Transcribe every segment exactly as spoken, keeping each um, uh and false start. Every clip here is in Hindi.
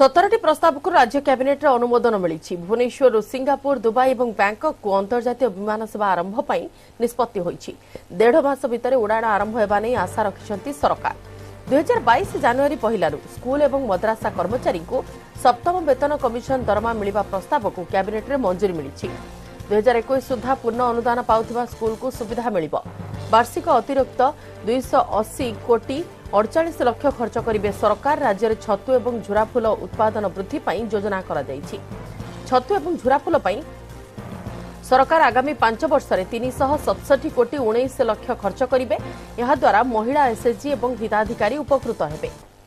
सतरटी प्रस्ताव को राज्य कैबिनेट अनुमोदन मिली। भुवनेश्वर सिंगापुर दुबई और बैंकक को अंतर्जातीय विमान सेवा आरंभ पर निष्पत्ति होईछि। डेढ़ मास भितर उड़ाण आरंभ होगा नहीं आशा रखिछंती सरकार। दुई हजार बाईस जनवरी पहलू स्कूल और मद्रासा कर्मचारी को सप्तम वेतन कमिशन दरमा मिलवा प्रस्ताव को कैबिनेट में मंजूरी मिली। दुई हजार एक सुधा पूर्ण अनुदान पाउथिबा स्कूल को सुविधा मिलिबो। वार्षिक अतिरिक्त दुईश अशी कोटी अड़चाश लक्ष खर्च करेंगे सरकार। राज्य में छतु और झुराफुल उत्पादन वृद्धि पर योजना करा जायछि। छतु और झुराफुल पर सरकार आगामी पांच वर्ष में तीन सौ सतसठी कोटी उन्नीस लक्ष खर्च करेंगे। यह द्वारा महिला एसएचजी और हिताधिकारी उपकृत हेबे।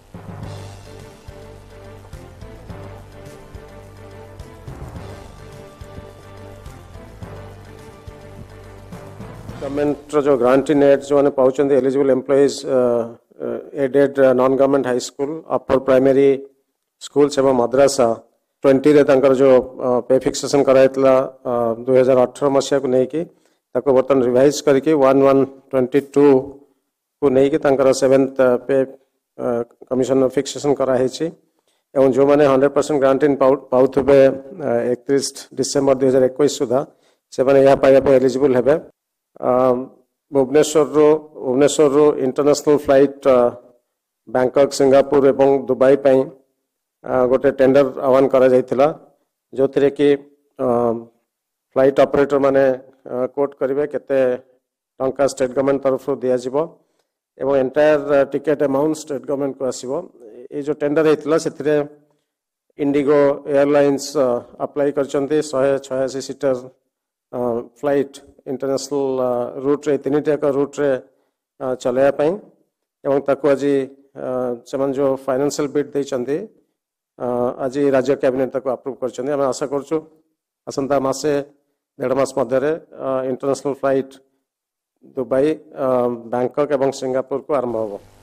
गवर्नमेंट जो ग्रांटी नेट जो मैंने पाँच eligible employees aided non government high school upper primary school से मद्रासा ट्वेंटी रे तांकर जो पे फिक्सेशन कराइतला दो हज़ार अठारह मसीहा को नहीं कि ताको बर्तन रिवाइज करके वन वन ट्वेंटी टू को नहीं कि तांकर सेवेंथ पे कमिशन फिक्सेशन कराई छी एवं जो माने हंड्रेड परसेंट ग्रांटी पाउथबे इकतीस डिसेंबर दो हज़ार इक्कीस सुधा से माने यहाँ पाइबा पे एलिजिबल हेबे। भुवनेश्वर रो भुवनेश्वर रो इंटरनेशनल फ्लाइट बैंकक सिंगापुर एवं दुबई पाई गोटे टेंडर आह्वान करा जायतिला जो थिरे कि फ्लाइट ऑपरेटर माने कोट करिवे केते टंका स्टेट गवर्नमेंट तरफ दिया जिवो एवं entire ticket amount state government को आसीबो। ए जो टेंडर हेतिला सेथिरे इंडिगो एयरलाइंस अप्लाई करचंती एक सौ छियासी सीटर फ्लाइट इंटरनेशनल रूट रे तीन टाका रूट रे चलाया पाई एवं ताको आज से जो फाइनेंशियल बिड देइचंती आज राज्य कैबिनेट ताको अप्रूव करचंती। हम आशा करछु आसंता मासे डेढ़ मास मध्य इंटरनेशनल फ्लाइट दुबई बैंकक एवं सिंगापुर को आरंभ होबो।